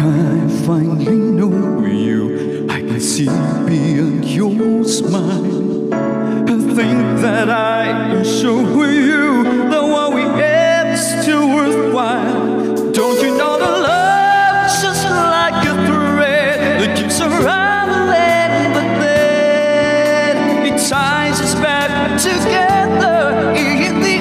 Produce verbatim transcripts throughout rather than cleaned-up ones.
I finally know you, I can see beyond your smile. I think that I can show you that what we have is still worthwhile. Don't you know that love's just like a thread that keeps unraveling, but then it ties us back together in the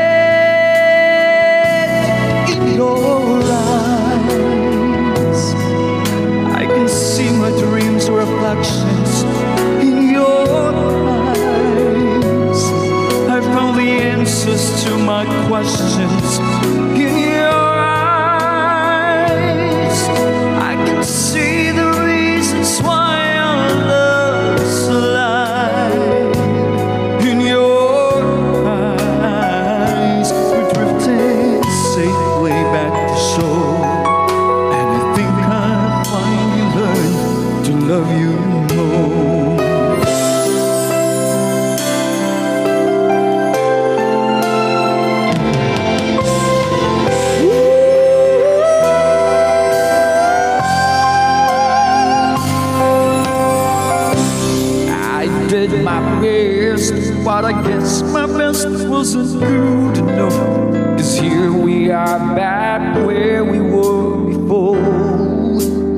end. In your eyes, I can see my dreams' reflections. In your eyes, I found the answers to my questions. In your eyes, I can see the reasons why our love's alive. In your eyes, we're drifting safely back to shore, and I think I finally learned to love you more. Did my best, but I guess my best wasn't good enough. 'Cause here we are back where we were before.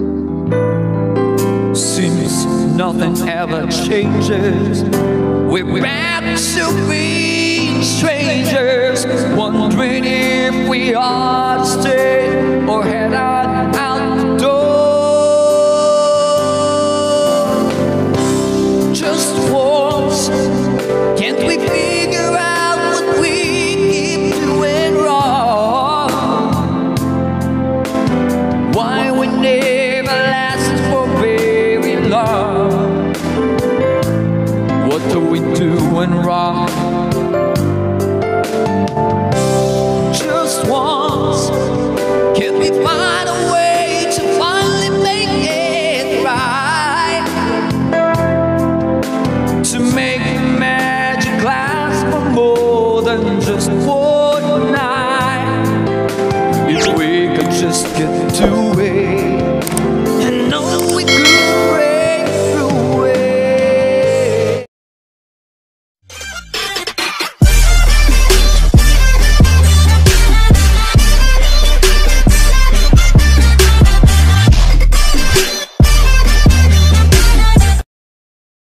Seems nothing ever changes. We're back to being strangers, wondering if we ought to stay or head out, out the door. Just once, can't we figure out what we keep doing wrong? Why we never last for very long? What are we doing wrong? Just once, can we find a way to finally make it right? To make magic last for more than just one night. If we could just get to